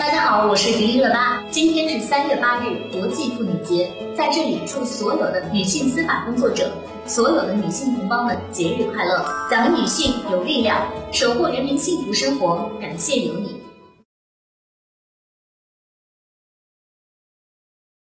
大家好，我是迪丽热巴。今天是3月8日，国际妇女节，在这里祝所有的女性司法工作者、所有的女性同胞们节日快乐！咱们女性有力量，守护人民幸福生活。感谢有你。